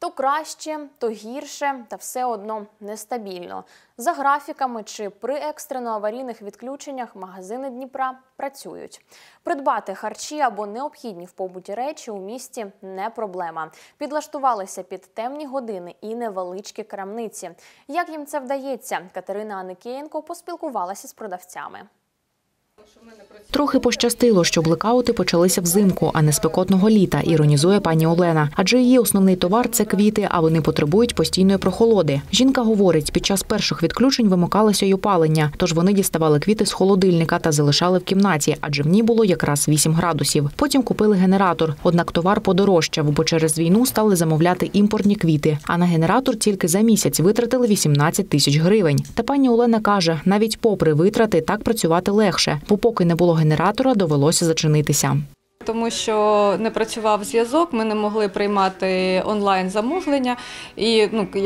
То краще, то гірше, та все одно нестабільно. За графіками чи при екстрено-аварійних відключеннях магазини Дніпра працюють. Придбати харчі або необхідні в побуті речі у місті не проблема. Підлаштувалися під темні години і невеличкі крамниці. Як їм це вдається? Катерина Аникеєнко поспілкувалася з продавцями. Трохи пощастило, що блекаути почалися взимку, а не спекотного літа, іронізує пані Олена. Адже її основний товар – це квіти, а вони потребують постійної прохолоди. Жінка говорить, під час перших відключень вимикалося й опалення, тож вони діставали квіти з холодильника та залишали в кімнаті, адже в ній було якраз 8 градусів. Потім купили генератор, однак товар подорожчав, бо через війну стали замовляти імпортні квіти. А на генератор тільки за місяць витратили 18 тисяч гривень. Та пані Олена каже, навіть попри витрати так працювати легше, бо поки не було генератора, довелося зачинитися. Тому що не працював зв'язок, ми не могли приймати онлайн-замовлення. І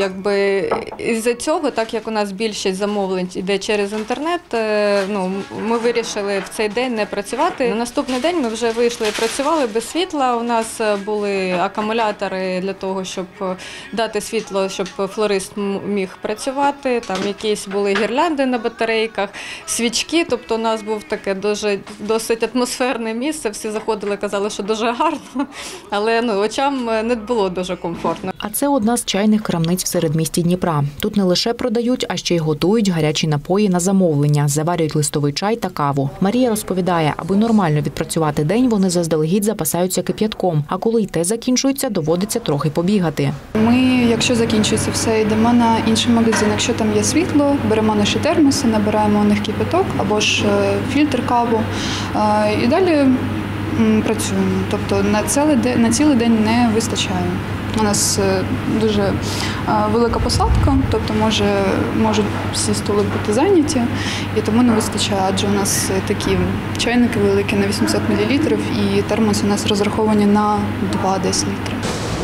із-за цього, так як у нас більшість замовлень йде через інтернет, ми вирішили в цей день не працювати. На наступний день ми вже вийшли і працювали без світла. У нас були акумулятори для того, щоб дати світло, щоб флорист міг працювати. Там якісь були гірлянди на батарейках, свічки. Тобто у нас був таке досить атмосферне місце, всі заходили. Казали, що дуже гарно, але очам не було дуже комфортно. А це одна з чайних крамниць в середмісті Дніпра. Тут не лише продають, а ще й готують гарячі напої на замовлення, заварюють листовий чай та каву. Марія розповідає, аби нормально відпрацювати день, вони заздалегідь запасаються кип'ятком, а коли й те закінчується, доводиться трохи побігати. Ми, якщо закінчується все, йдемо на інший магазин. Якщо там є світло, беремо наші термоси, набираємо у них кип'яток або ж фільтр каву і далі працюємо. Тобто на цілий день не вистачає. У нас дуже велика посадка, тобто можуть всі стули бути зайняті, і тому не вистачає, адже у нас такі чайники великі на 800 мл, і термоси у нас розраховані на 2 десь літри.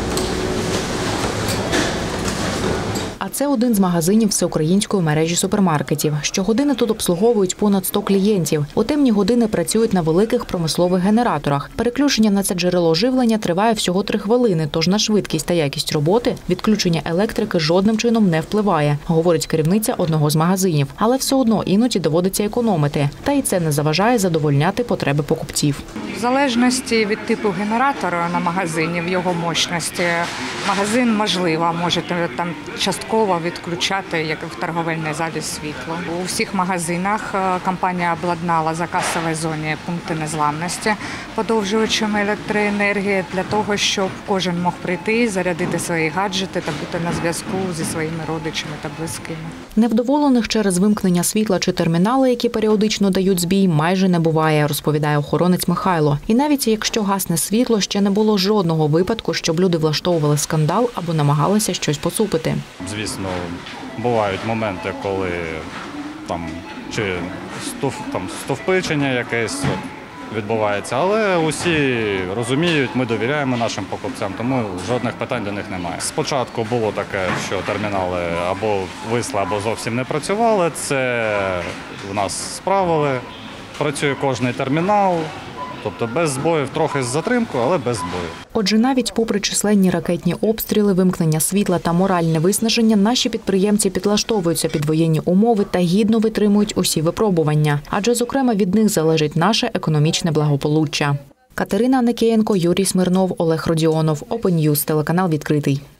А це один з магазинів всеукраїнської мережі супермаркетів. Щогодини тут обслуговують понад 100 клієнтів. У темні години працюють на великих промислових генераторах. Переключення на це джерело живлення триває всього 3 хвилини, тож на швидкість та якість роботи відключення електрики жодним чином не впливає, говорить керівниця одного з магазинів. Але все одно іноді доводиться економити. Та й це не заважає задовольняти потреби покупців. В залежності від типу генератора на магазині, в його мощності, магазин, можливо, може там частково відключати, як в торговельній залі, світло. У всіх магазинах компанія обладнала за касовій зоні пункти незламності подовжувачами електроенергії для того, щоб кожен мог прийти, зарядити свої гаджети та бути на зв'язку зі своїми родичами та близькими. Невдоволених через вимкнення світла чи термінали, які періодично дають збій, майже не буває, розповідає охоронець Михайло. І навіть якщо гасне світло, ще не було жодного випадку, щоб люди влаштовували скандал або намагалися щось поцупити. Звісно, бувають моменти, коли чи стовпичення якесь відбувається, але усі розуміють, ми довіряємо нашим покупцям, тому жодних питань до них немає. Спочатку було таке, що термінали або висли, або зовсім не працювали, це в нас справили, працює кожний термінал. Тобто без збоїв, трохи з затримкою, але без збоїв. Отже, навіть попри численні ракетні обстріли, вимкнення світла та моральне виснаження, наші підприємці підлаштовуються під воєнні умови та гідно витримують усі випробування. Адже, зокрема, від них залежить наше економічне благополуччя. Катерина Аникеєнко, Юрій Смирнов, Олег Родіонов. Open News, телеканал «Відкритий».